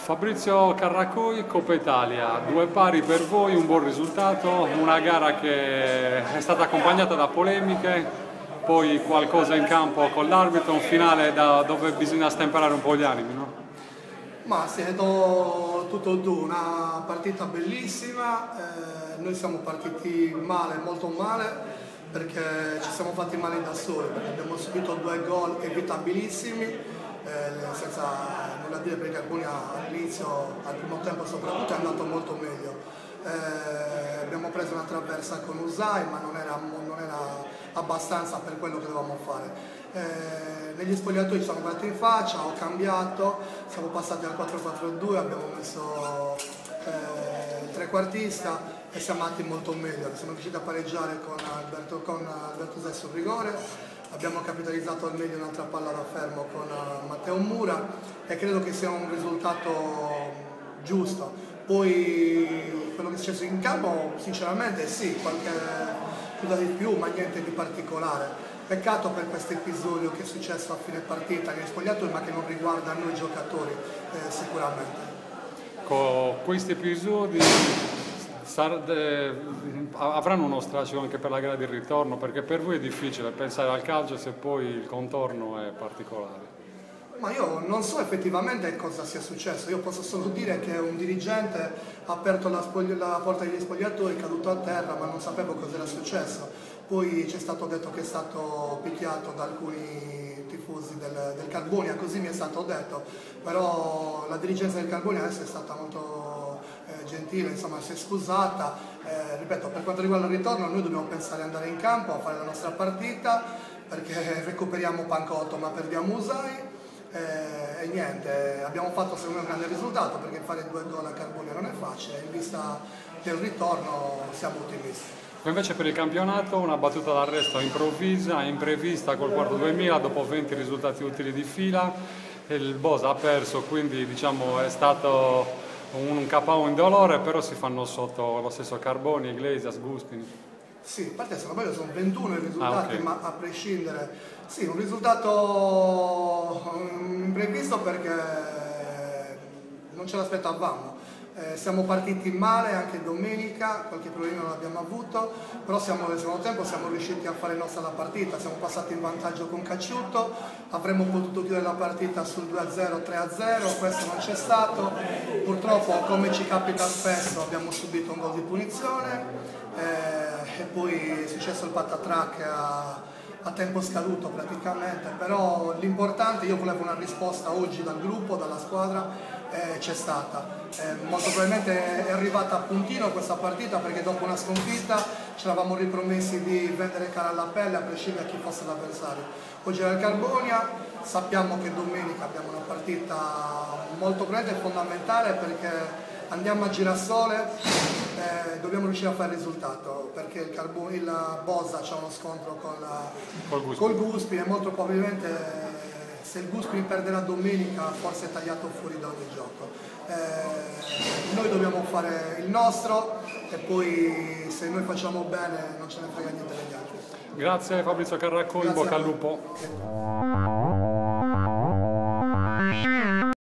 Fabrizio Carracoi, Coppa Italia, 2 pari per voi, un buon risultato, una gara che è stata accompagnata da polemiche, poi qualcosa in campo con l'arbitro, un finale dove bisogna stemperare un po' gli animi, no? Ma sì, è tutto tu, una partita bellissima, noi siamo partiti male, molto male, perché ci siamo fatti male da soli, perché abbiamo subito 2 gol evitabilissimi, senza nulla dire, perché alcuni all'inizio, al primo tempo soprattutto, è andato molto meglio. Abbiamo preso una traversa con Usai, ma non era abbastanza per quello che dovevamo fare. Negli spogliatoi ci siamo guardati in faccia, ho cambiato, siamo passati al 4-4-2, abbiamo messo il trequartista e siamo andati molto meglio. Siamo riusciti a pareggiare con Alberto Zè sul rigore, abbiamo capitalizzato al meglio un'altra palla da fermo con Matteo Mura e credo che sia un risultato giusto. Poi quello che è successo in campo, sinceramente sì, qualche cosa di più, ma niente di particolare. Peccato per questo episodio che è successo a fine partita negli spogliatoi, ma che non riguarda noi giocatori sicuramente. Con questi episodi avranno uno strascico anche per la gara di ritorno, perché per voi è difficile pensare al calcio se poi il contorno è particolare. Ma io non so effettivamente cosa sia successo, io posso solo dire che un dirigente ha aperto la porta degli spogliatoi, è caduto a terra, ma non sapevo cosa era successo. Poi ci è stato detto che è stato picchiato da alcuni tifosi del Carbonia, così mi è stato detto, però la dirigenza del Carbonia adesso è stata molto gentile, insomma si è scusata. Ripeto, per quanto riguarda il ritorno noi dobbiamo pensare ad andare in campo a fare la nostra partita, perché recuperiamo Pancotto ma perdiamo Usai. E niente, abbiamo fatto secondo me un grande risultato, perché fare 2 gol a Carbonia non è facile, in vista del ritorno siamo ottimisti. Invece per il campionato una battuta d'arresto improvvisa, imprevista col quarto 2000 dopo 20 risultati utili di fila, il Bosa ha perso, quindi diciamo è stato un KO indolore, però si fanno sotto lo stesso Carboni, Iglesias, Guspini. Sì, a parte se non sbaglio sono 21 i risultati, Okay. ma a prescindere, sì, un risultato imprevisto perché non ce l'aspettavamo. Siamo partiti male anche domenica, qualche problema non abbiamo avuto, però nel secondo tempo siamo riusciti a fare nostra la partita, siamo passati in vantaggio con Cacciuto, avremmo potuto chiudere la partita sul 2-0, 3-0, questo non c'è stato, purtroppo come ci capita spesso abbiamo subito un gol di punizione e poi è successo il patatrack a tempo scaduto praticamente, però l'importante, io volevo una risposta oggi dal gruppo, dalla squadra, c'è stata. Molto probabilmente è arrivata a puntino questa partita, perché dopo una sconfitta ci eravamo ripromessi di vendere cara alla pelle a prescindere da chi fosse l'avversario. Oggi era il Carbonia, sappiamo che domenica abbiamo una partita molto probabilmente fondamentale, perché andiamo a Girasole, dobbiamo riuscire a fare il risultato, perché il Bosa c'ha uno scontro col Guspini e molto probabilmente se il Guspini perderà domenica forse è tagliato fuori da ogni gioco. Noi dobbiamo fare il nostro e poi se noi facciamo bene non ce ne frega niente degli altri. Grazie Fabrizio Carracco, in bocca al lupo.